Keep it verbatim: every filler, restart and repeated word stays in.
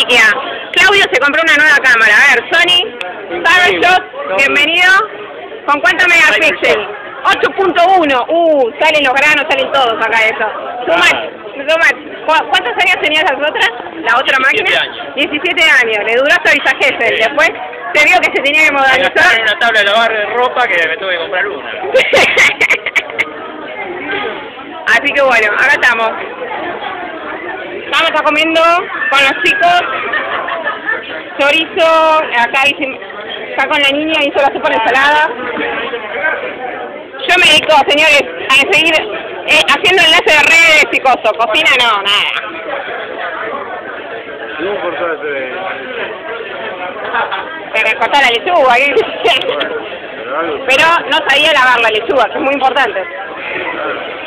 tecnología. Claudio se compró una nueva cámara. A ver, Sony, Cybershot, bienvenido. ¿Con cuántos megapíxeles? ocho punto uno. Uh, salen los granos, salen todos acá de eso. Too much, too much. ¿Cuántos años tenías las otras? ¿La otra máquina? diecisiete años. Le duró hasta Visagesel. Sí. Después se vio que se tenía que modernizar. En una tabla de lavar de ropa que me tuve que comprar una. Así que bueno, acá estamos. Vamos a comiendo con los chicos. Chorizo, acá hice, está con la niña, hizo la sopa de ensalada. Yo me dedico, señores, a seguir eh, haciendo enlace de redes y cosas. Cocina no, nada. Pero cortar la lechuga, ¿eh? Pero no sabía lavar la lechuga, que es muy importante.